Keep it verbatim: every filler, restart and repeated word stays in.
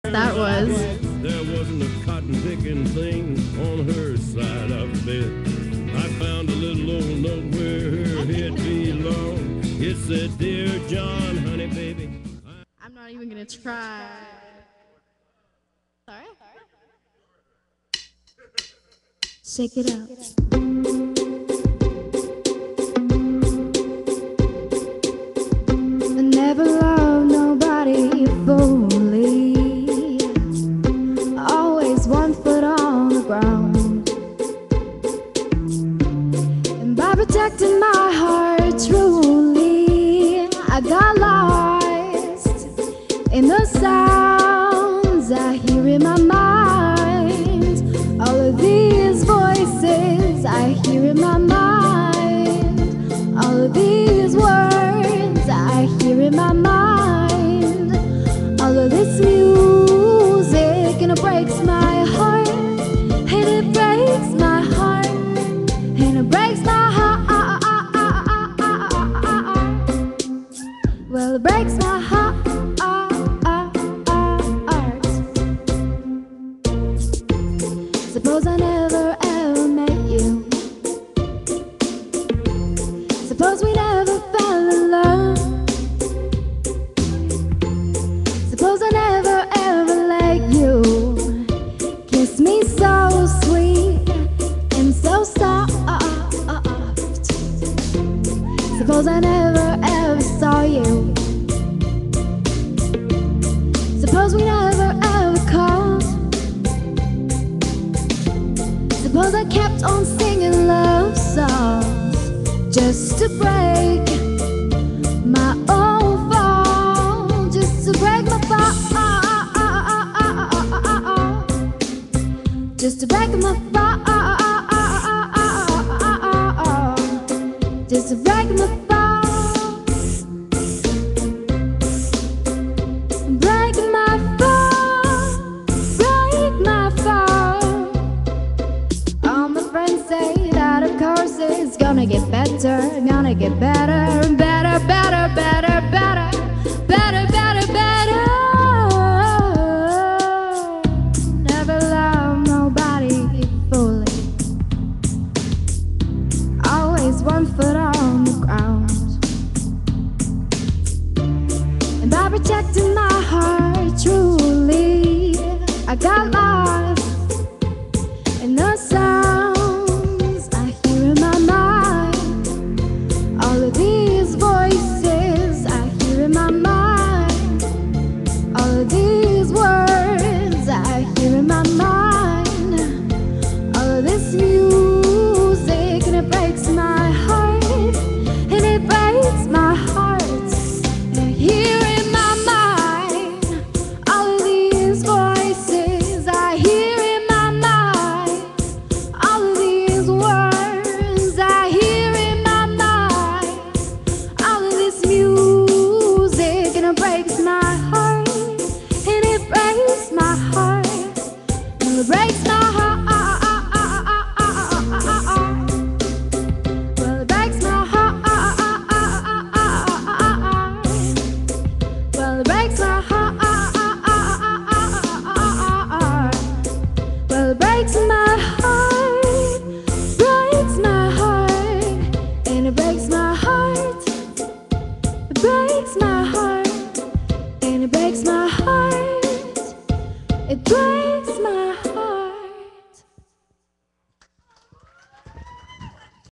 that was. There wasn't a cotton-picking thing on her side of the bed. I found a little old note where her head belonged. It said, "Dear John, honey, baby." I'm not even gonna try. Sorry? Shake it out. I never loved nobody fully. Always one foot on the ground. And by protecting my heart truly, I got lost in the sounds I hear in my mind. All of these voices I hear in my mind. All of these words I hear in my mind. All of this music, and it breaks my heart. And it breaks my heart. And it breaks my heart. Well, it breaks my heart. Suppose I never ever met you. Suppose we never fell in love. Suppose I never ever let you kiss me so sweet and so soft. Suppose I never ever saw you. Suppose we never ever called. Suppose I kept on singing love songs just to break my own fall, just to break my fall, just to break my fall, just to break my fall. Break my fall, break my fall. All my friends say that of course it's gonna get better, gonna get better, better, better, better, better, better, better, better. Never love nobody fully. Always one foot on the ground. And by protecting my heart truly, I got lost in the sounds I hear in my mind. All of these voices I hear in my mind. All of these words I hear in my mind. All of this music, and it breaks my heart. And it breaks my heart. And I hear in my mind. All of these voices I hear in my mind. All of these words I hear in my mind. All of this music, and it breaks my heart. And it breaks my heart. And it breaks my heart. Well, it breaks my heart. Well, it breaks my heart. Well, it breaks my heart, breaks my heart, and it breaks my heart. It breaks my heart, and it breaks my heart. It breaks my heart.